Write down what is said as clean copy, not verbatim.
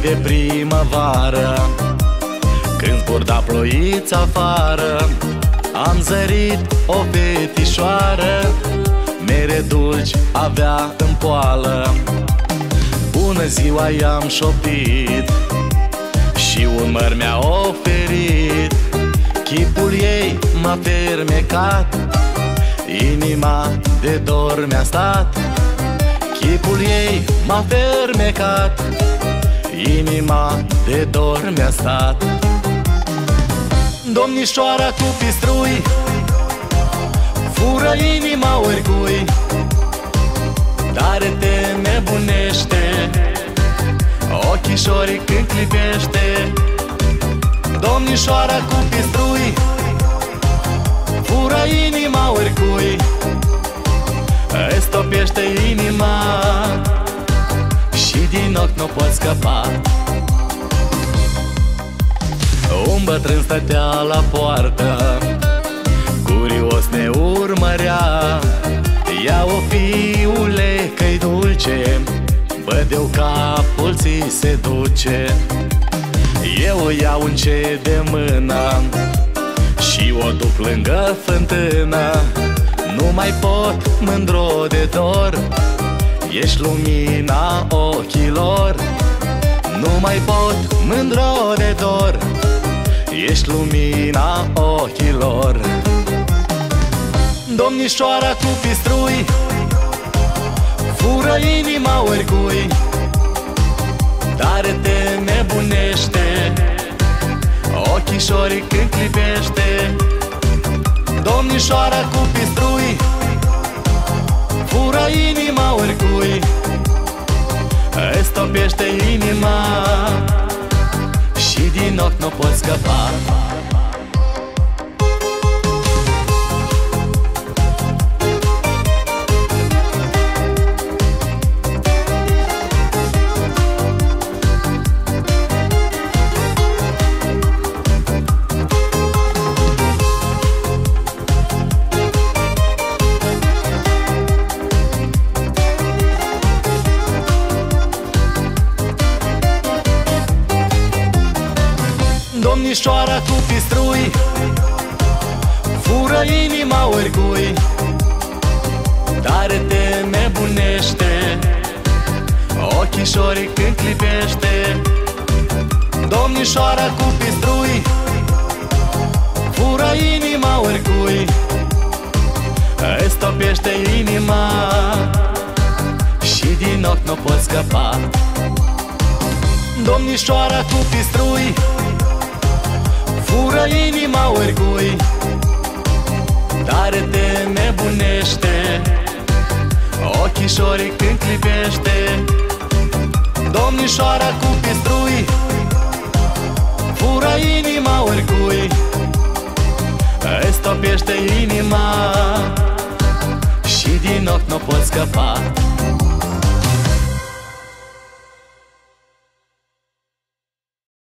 de primăvară, când zburda ploița afară, am zărit o fetișoară, mere dulci avea în poală. Bună ziua i-am șoptit și un măr mi-a oferit. Chipul ei m-a fermecat, inima de dor mi-a stat. Chipul ei m-a fermecat, inima de dor mi-a stat. Domnișoara cu pistrui fură inima oricui, dar te nebunește ochișorii când clipește. Domnișoara cu pistrui fură inima oricui, îți topește inima și din ochi nu poți scăpa. Un bătrân stătea la poartă, curios ne urmărea. Ia-o, fiule, că-i dulce, bădeu capul ți se duce. Eu o iau încet de mână și o duc lângă fântână. Nu mai pot, mândro de dor, ești lumina ochilor. Nu mai pot, mândro de dor, ești lumina ochilor. Domnișoara cu pistrui fură inima oricui, dar te nebunește ochișorii când clipește. Domnișoara cu pistrui fură inima oricui, îți topește inima și din ochi nu poți scăpa. Domnișoara cu pistrui fură inima oricui, dar te nebunește ochișorii când clipește. Domnișoara cu pistrui fură inima oricui, îți topește inima și din ochi nu poți scăpa. Domnișoara cu pistrui fură inima oricui, dar te nebunește ochișorii când clipește. Domnișoara cu pistrui fură inima oricui, îți topește inima și din ochi nu poți scăpa.